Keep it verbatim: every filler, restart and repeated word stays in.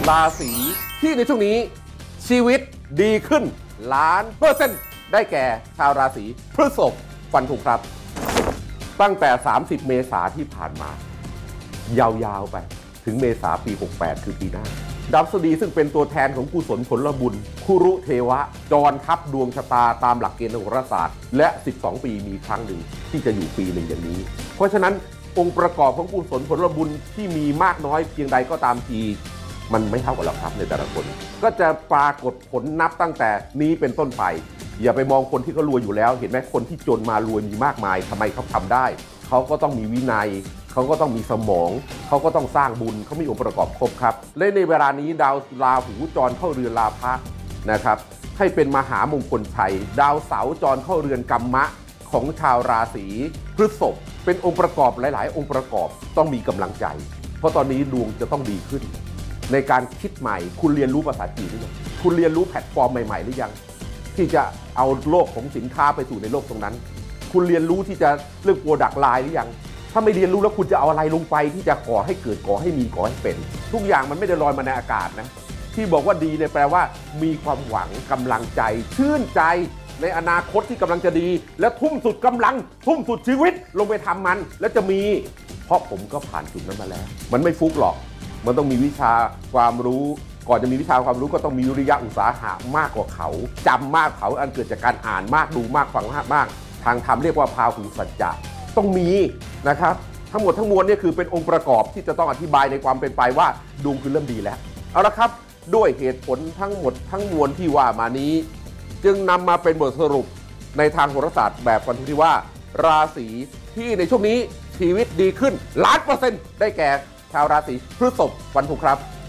ราศีที่ในช่วงนี้ชีวิตดีขึ้นล้านเปอร์เซ็นต์ได้แก่ชาวราศีพฤษภฟันธงครับตั้งแต่สามสิบเมษาที่ผ่านมายาวๆไปถึงเมษาปีหกแปดคือปีหน้าดาวพฤหัสบดีซึ่งเป็นตัวแทนของกุศลผลบุญคุรุเทวะจรทับดวงชะตาตามหลักเกณฑ์โหราศาสตร์และสิบสองปีมีครั้งหนึ่งที่จะอยู่ปีหนึ่งอย่างนี้เพราะฉะนั้นองค์ประกอบของกุศลผลบุญที่มีมากน้อยเพียงใดก็ตามทีมันไม่เท่ากันหรอกครับในแต่ละคนก็จะปรากฏผลนับตั้งแต่นี้เป็นต้นไปอย่าไปมองคนที่เขารวยอยู่แล้วเห็นไหมคนที่จนมารวยมีมากมายทำไมเขาทำได้เขาก็ต้องมีวินัยเขาก็ต้องมีสมองเขาก็ต้องสร้างบุญเขามีองค์ประกอบครบครับและในเวลานี้ดาวราหูจรเข้าเรือนราพะนะครับให้เป็นมหามงคลชัยดาวเสาร์จรเข้าเรือนกัมมะของชาวราศีพฤษภเป็นองค์ประกอบหลายๆองค์ประกอบต้องมีกำลังใจเพราะตอนนี้ดวงจะต้องดีขึ้นในการคิดใหม่คุณเรียนรู้ภาษาจีนหรือยังคุณเรียนรู้แพลตฟอร์มใหม่ๆหรือยังที่จะเอาโลกของสินค้าไปสู่ในโลกตรงนั้นคุณเรียนรู้ที่จะเรื่องโปรดักต์ไลน์หรือยังถ้าไม่เรียนรู้แล้วคุณจะเอาอะไรลงไปที่จะก่อให้เกิดก่อให้มีก่อให้เป็นทุกอย่างมันไม่ได้ลอยมาในอากาศนะที่บอกว่าดีเนี่ยแปลว่ามีความหวังกำลังใจชื่นใจในอนาคตที่กำลังจะดีและทุ่มสุดกำลังทุ่มสุดชีวิตลงไปทำมันแล้วจะมีเพราะผมก็ผ่านจุดนั้นมาแล้วมันไม่ฟุกหรอกมันต้องมีวิชาความรู้ก่อนจะมีวิชาความรู้ก็ต้องมีวิริยะอุตสาหะมากกว่าเขาจำมากเขาอันเกิดจากการอ่านมากดูมากฟังมากมากทางธรรมเรียกว่าพาหุสัจจะต้องมีนะครับทั้งหมดทั้งมวลนี่คือเป็นองค์ประกอบที่จะต้องอธิบายในความเป็นไปว่าดวงคือเริ่มดีแล้วเอาละครับด้วยเหตุผลทั้งหมดทั้งมวลที่ว่ามานี้จึงนำมาเป็นบทสรุปในทางโหราศาสตร์แบบฟันธงที่ว่าราศีที่ในช่วงนี้ชีวิตดีขึ้นล้านเปอร์เซ็นต์ได้แก่ชาวราศีพฤษภฟันธงครับ